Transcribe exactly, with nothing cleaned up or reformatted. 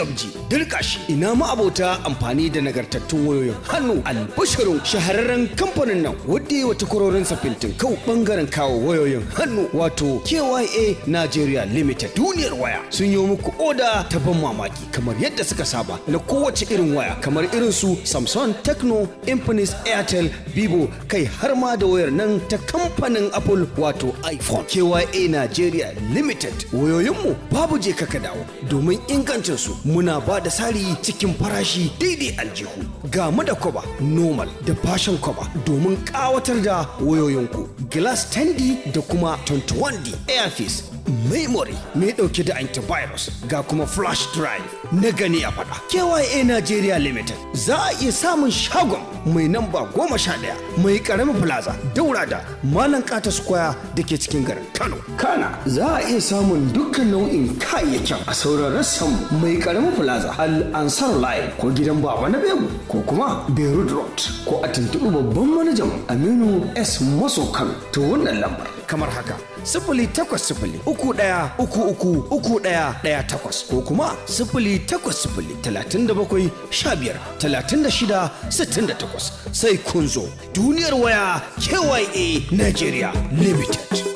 gabji dirka shi. Ina ma abota amfani da nagartattun wayoyin hannu albashirun shahararren kamfanin nan wadda yi wata kwarorin fintin kau bangaren kawo wayoyin hannu wato K Y A Nigeria Limited. Duniyar waya sun yi muku oda ta ban mamaki kamar yadda suka saba na kowace irin waya kamar irin su Samsung, Tecno, Infinix, Airtel, Vivo kai har ma da wayar nan ta kamfanin Apple wato iPhone. K Y A Nigeria Limited wayoyinmu babu je kaka dawo domin ingancin su muna ba da sari cikin farashi daidai aljihu. Ga mu da kwaba normal da fashion kwaba domin kawatar da wayoyinku. Glass ten D da kuma twenty-one D Airpiece memory mai dauke da antivirus ga kuma flash drive na gani a fada. K Y A Nigeria Limited za a iya samun shagon mai namba goma sha ɗaya mai karamin plaza daura da Malam Kata Square da ke cikin garin Kano. Kana za a iya samun dukkan nau'in kayayyakin a sauran rassan mai karamin plaza Al Ansar Line ko gidan Baba na Begu ko kuma Beirut Road ko a tuntuɓi babban manajan Aminu S Maso Kano to wannan lambar kamar haka sifili takwas sifili uku ɗaya uku uku uku ɗaya ɗaya takwas ko kuma sifili takwas sifili talatin da bakwai sha biyar talatin da shida sittin da takwas sai kun zo duniyar waya K Y A Nigeria Limited.